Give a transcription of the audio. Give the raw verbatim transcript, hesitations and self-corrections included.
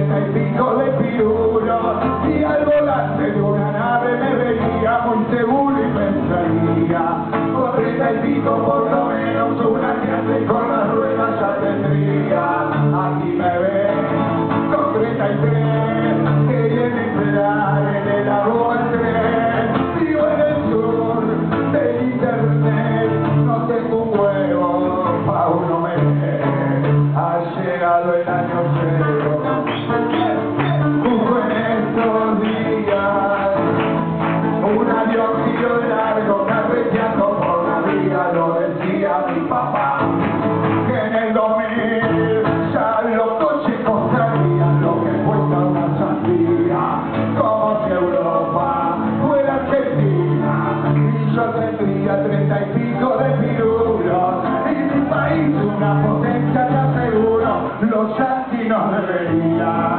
treinta y pico de pirulos, y al volante de una nave me veía muy seguro y pensaría, con treinta y pico por lo menos una clase con las ruedas ya tendría. Aquí me ven con treinta y tres, queriendo esperar en el agua al tren. Vivo en el sur del internet, no tengo un huevo pa' uno me ha llegado el año cero. Justo en estos días un avión tiró largo carreteando por la vía, lo decía mi papá, que en el dos mil ya los coches costarían lo que cuesta una sandía, como si Europa fuera Argentina, y yo tendría treinta y pico de pirulos, y mi país una potencia, te aseguro, los yanquis nos deberían.